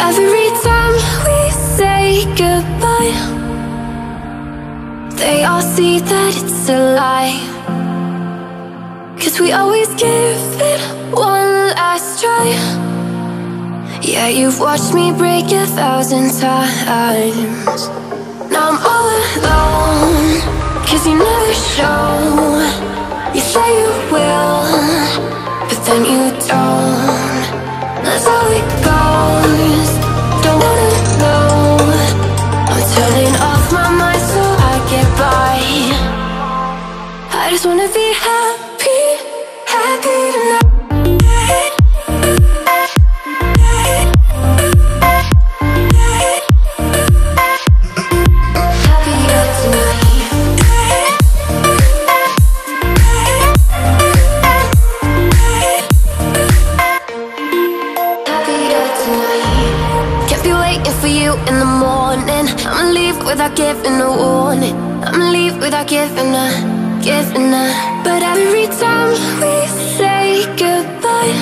Every time we say goodbye, they all see that it's a lie. 'Cause we always give it one last try. Yeah, you've watched me break 1,000 times. Now I'm all alone, 'cause you never show. You say you will, but then you don't. That's how it goes. Don't wanna know. I'm turning off my mind so I get by. I just wanna be happy, happy tonight. Without giving a warning, I'ma leave without giving a. But every time we say goodbye,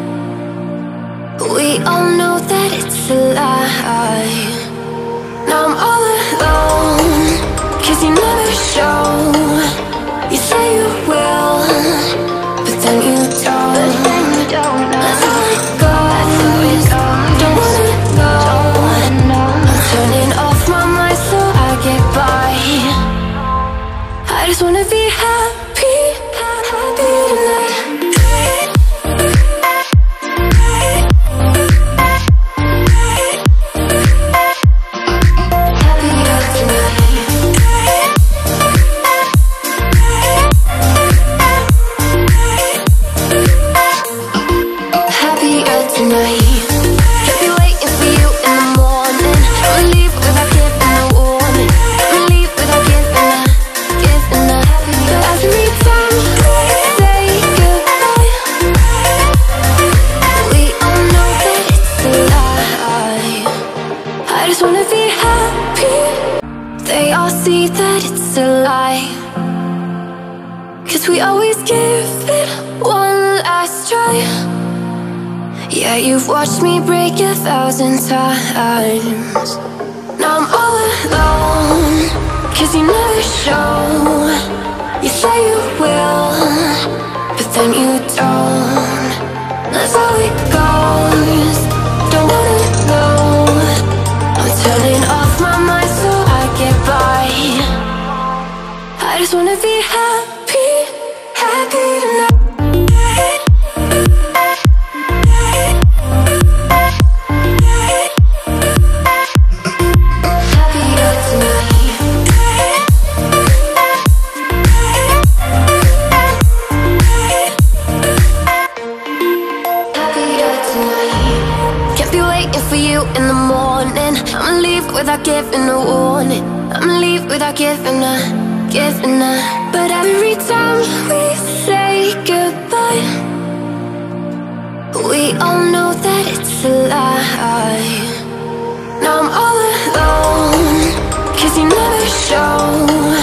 we all know that it's a lie. Now I'm all alone, 'cause you never show. You say you will, but then you don't. That's how it goes. Don't wanna know. I'm turning off my mind so I get by. I just wanna be happy, happy tonight. We always give it one last try. Yeah, you've watched me break 1,000 times. Now I'm all alone, 'cause you never show. You say you will, but then you don't. That's how it goes. Don't wanna know. I'm turning off my mind so I get by. I just wanna be happy, happy tonight. Without giving a warning, I'ma leave without giving a. But every time we say goodbye, we all know that it's a lie. Now I'm all alone, 'cause you never show.